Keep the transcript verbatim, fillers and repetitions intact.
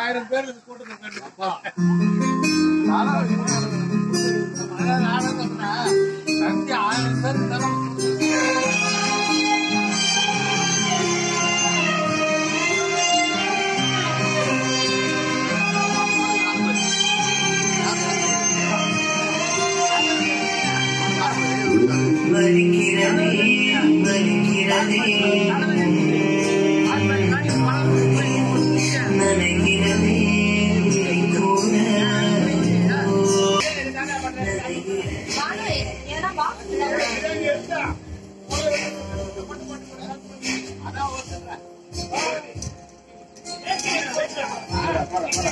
ஆயிரம் பேர் கூட்டத்தில் சக்தி ஆயிரம் பேர் வலிக்கிறதே வலிக்கிறதே நனைகிறதே கூட அதான்